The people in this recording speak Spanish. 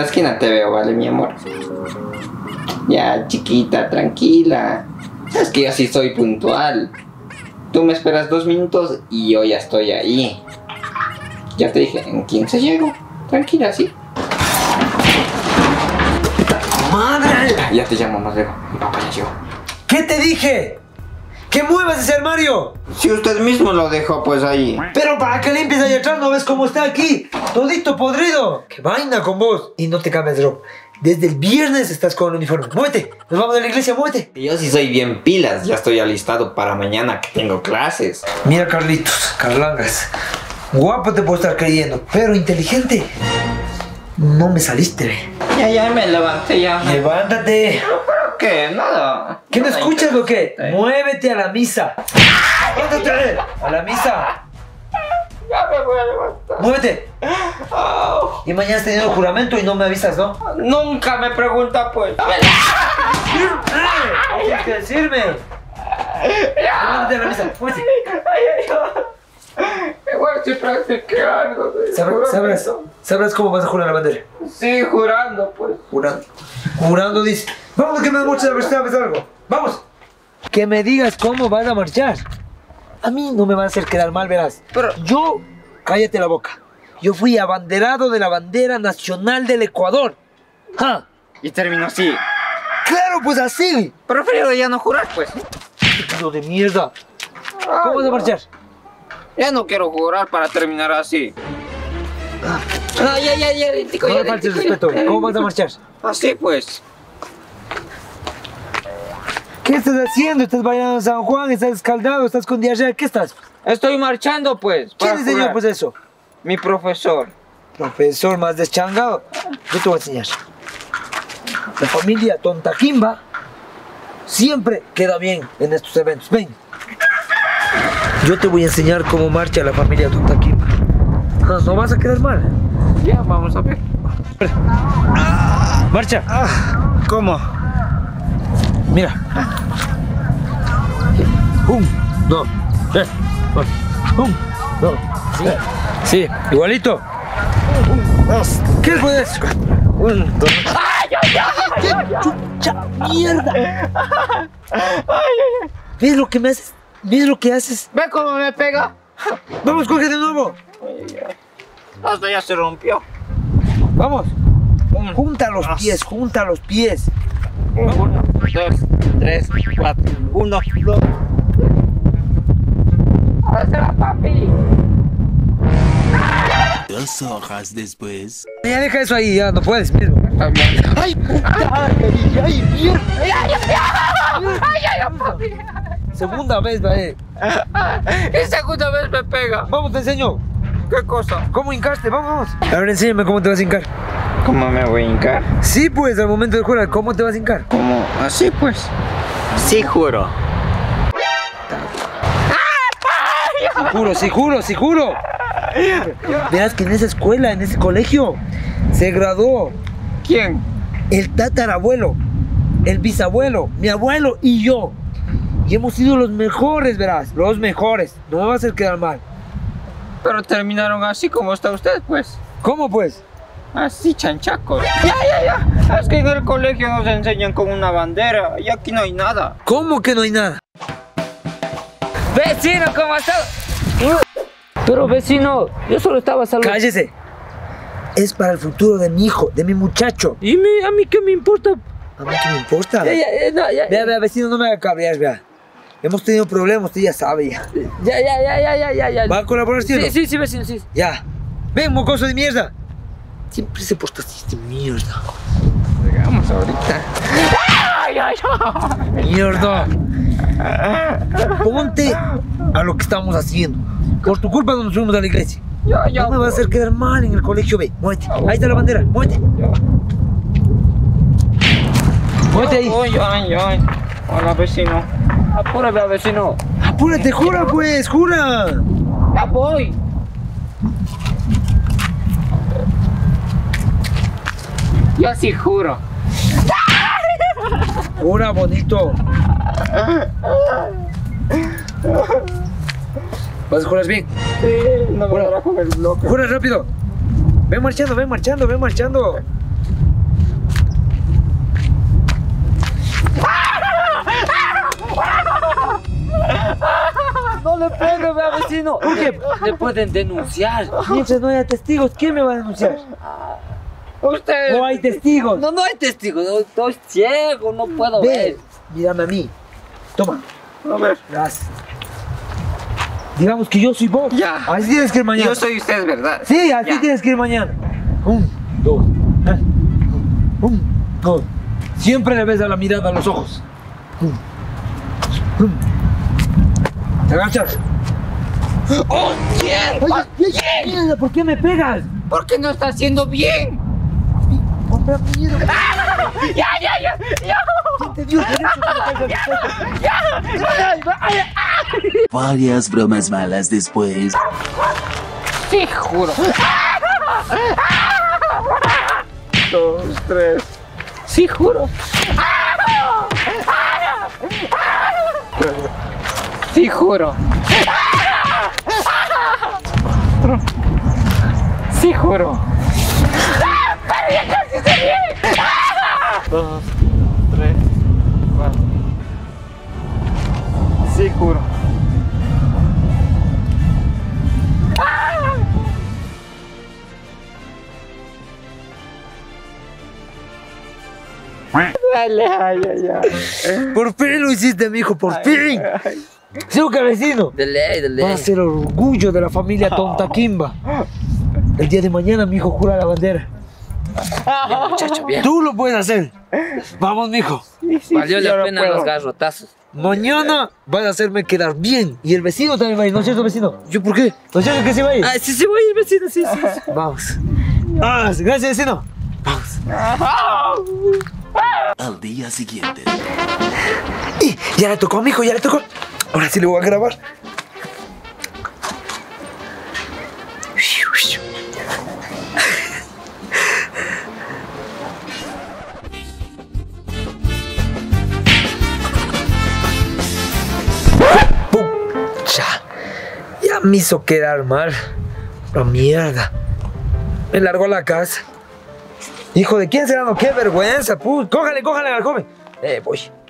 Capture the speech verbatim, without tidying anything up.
la esquina te veo, ¿vale, mi amor? Ya, chiquita, tranquila. Sabes que yo sí soy puntual. Tú me esperas dos minutos y yo ya estoy ahí. Ya te dije, en quince llego. Tranquila, ¿sí? ¡Madre! Ya te llamo más luego. Mi papá ya llegó. ¿Qué te dije? ¡Que muevas ese armario! Si usted mismo lo dejó, pues ahí. Pero para que limpies ahí atrás, ¿no ves cómo está aquí? Todito podrido. ¡Qué vaina con vos! Y no te cambies de ropa. Desde el viernes estás con el uniforme. ¡Muévete! ¡Nos vamos a la iglesia! ¡Muévete! Yo sí soy bien pilas. Ya estoy alistado para mañana que tengo clases. Mira, Carlitos, Carlangas. Guapo te puedo estar creyendo, pero inteligente. No me saliste, ve. Ya, ya me levanté, ya. ¡Levántate! ¿Pero qué? Nada. ¿Qué no Nada escuchas o qué? interesante. ¡Muévete a la misa! ¡Levántate! ¡A la misa! Ya me voy a levantar. ¡Muévete! Oh. Y mañana has tenido juramento y no me avisas, ¿no? Nunca me pregunta, pues. Tienes que decirme. Levántate a la misa, muévete. Igual estoy practicando. ¿Sabrás, sabrás, sabrás cómo vas a jurar la bandera? Sí, jurando, pues. Jurando. Jurando dice. Vamos que me demuestres a ver si sabes algo. Vamos. Que me digas cómo vas a marchar. A mí no me va a hacer quedar mal, verás. Pero Yo, cállate la boca. Yo fui abanderado de la bandera nacional del Ecuador. ¡Ja! y terminó así. ¡Claro, pues así! Prefiero ya no jurar, pues. ¡Hijo de mierda! ¿Cómo vas a marchar? Ya no quiero jurar para terminar así. No, ya, ya, ya, tico, No ya, me faltes el tico, respeto. ya. ¿Cómo vas a marchar? Así, pues. ¿Qué estás haciendo? ¿Estás bailando en San Juan? ¿Estás escaldado? ¿Estás con diarrea? ¿Qué estás? Estoy marchando, pues. ¿Quién para enseñó jurar. pues eso? Mi profesor. Profesor más deschangado. Yo te voy a enseñar. La familia Tontaquimba siempre queda bien en estos eventos. Ven. Yo te voy a enseñar cómo marcha la familia Tontaquimba. No, no vas a quedar mal. Ya, vamos a ver. Marcha. ¿Cómo? Mira. Un, dos, tres, cuatro. Un, dos, sí. Sí, igualito. Un, dos. ¿Qué puedes? Un, dos. ¡Ay, ay, ay! ¡Qué chucha mierda! ¿Ves lo que me haces? ¿Ves lo que haces? ¿Ve cómo me pega? Vamos, coge de nuevo. Hasta ya se rompió. Vamos. Junta los pies, junta los pies. Uno, dos, tres, cuatro. Uno, dos. ¡Hazla, papi! Dos horas después. Ya deja eso ahí, ya no puedes, mismo. ¡Ay, puta! ¡Ay, ay, mierda! ¡Ay, ay, ay, papi! Segunda vez, ve. Y segunda vez me pega. Vamos, te enseño. ¿Qué cosa? ¿Cómo hincaste? Vamos. Ahora enséñame cómo te vas a hincar. ¿Cómo me voy a hincar? Sí, pues, al momento de jurar, ¿cómo te vas a hincar? ¿Cómo? Así pues. Sí, juro. Juro, sí, juro, sí, juro. Verás que en esa escuela, en ese colegio, se graduó ¿Quién? el tatarabuelo, el bisabuelo, mi abuelo y yo. Y hemos sido los mejores, verás, los mejores. No me va a hacer quedar mal. Pero terminaron así como está usted, pues. ¿Cómo, pues? Así, chanchacos. Ya, ya, ya. Es que en el colegio nos enseñan con una bandera y aquí no hay nada. ¿Cómo que no hay nada? Vecino, ¿cómo estás? Pero vecino, yo solo estaba saludando. Cállese. Es para el futuro de mi hijo, de mi muchacho. ¿Y mi, a mí qué me importa? A mí qué me importa. Ya, ya, ya, no, ya, Vea, vea, vecino, no me haga cabrear, vea. Hemos tenido problemas, usted ya sabe ya. ya, ya, ya, ya, ya, ya, ya. ¿Va a colaborar, tío? Sí, sí, sí, vecino, sí. Ya. Ven, mocoso de mierda. Siempre se porta así de mierda. Llegamos ahorita. Ay, ay, ay. Mierda. Ponte a lo que estamos haciendo. Por tu culpa no nos fuimos a la iglesia. Ya, ya. No me va a hacer quedar mal en el colegio, ve. Muévete. Ahí está la bandera, muévete. Muévete ahí. Ay, ay, ay. Hola, vecino. Apúrame, vecino. Apúrate, jura pues, jura. Ya voy. Yo sí juro. Jura, bonito. ¿Vas a jurar bien? Sí, no me Jura. voy a comer el bloque. Jura rápido. Ven marchando, ven marchando, ven marchando. No le pegue, vea, vecino. ¿Por qué? Le, le pueden denunciar. Mientras no haya testigos, ¿quién me va a denunciar? Usted. No hay testigos. No, no hay testigos. No, estoy ciego, no puedo Ve, ver. mírame a mí. Toma. A ver. Gracias. Digamos que yo soy vos. Ya. Así tienes que ir mañana. Yo soy usted, ¿verdad? Sí, así Ya. tienes que ir mañana. Un, dos, tres. Un, dos. Siempre le ves a la mirada a los ojos. Un, un. Te agachas. ¡Oh, bien! Oye, oye, mierda, ¿por qué me pegas? ¿Por qué no está haciendo bien? Compra miedo. ¡Ya, ya, ya! ¡Ya! ¿Quién te dio el derecho para que me Varias bromas malas después. Sí, juro. Dos, tres. Sí, juro. Sí, juro. Sí, juro. Dos, tres, cuatro. Sí, juro. Dale, ay, ay, ay. Por fin lo hiciste, mijo, por fin. ¿Sí o qué, vecino? De ley, de ley. Va a ser orgullo de la familia Tontaquimba. El día de mañana, mi hijo jura la bandera. Bien, muchacho, bien. Tú lo puedes hacer. Vamos, mijo. Valió yo la no pena puedo. los garrotazos. Mañana vas a hacerme quedar bien. Y el vecino también va a ir, ¿no es cierto, vecino? ¿Yo por qué? ¿No es cierto que se va a ir? Ah, sí, sí, voy a ir, vecino, sí, sí. sí. Vamos. Vamos, gracias, vecino. Al día siguiente. Y ya le tocó a mi hijo, ya le tocó. Ahora sí le voy a grabar. Pucha, ya me hizo quedar mal. La mierda. Me largó a la casa. Hijo de quién será, no, qué vergüenza, pu. Cójale, cójale al joven. Eh, voy.